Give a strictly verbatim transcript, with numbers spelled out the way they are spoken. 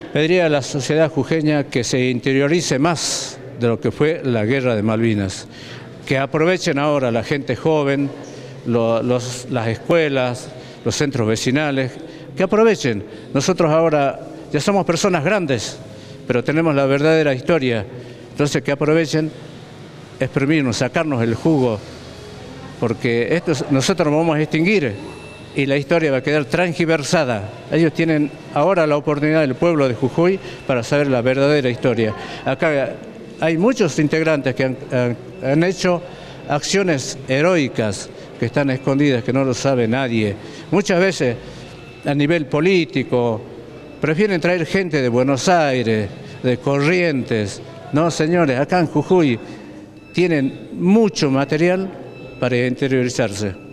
Pediría a la sociedad jujeña que se interiorice más de lo que fue la guerra de Malvinas, que aprovechen ahora la gente joven, lo, los, las escuelas, los centros vecinales, que aprovechen. Nosotros ahora ya somos personas grandes, pero tenemos la verdadera historia, entonces que aprovechen, exprimirnos, sacarnos el jugo, porque esto, nosotros nos vamos a extinguir y la historia va a quedar transgiversada. Ellos tienen ahora la oportunidad del pueblo de Jujuy para saber la verdadera historia. Acá hay muchos integrantes que han, han, han hecho acciones heroicas que están escondidas, que no lo sabe nadie. Muchas veces a nivel político prefieren traer gente de Buenos Aires, de Corrientes. No, señores, acá en Jujuy tienen mucho material para interiorizarse.